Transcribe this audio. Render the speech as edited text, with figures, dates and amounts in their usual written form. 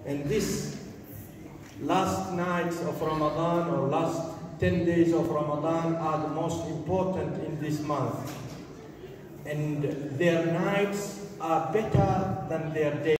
And this last nights of Ramadan or last 10 days of Ramadan are the most important in this month. And their nights are better than their days.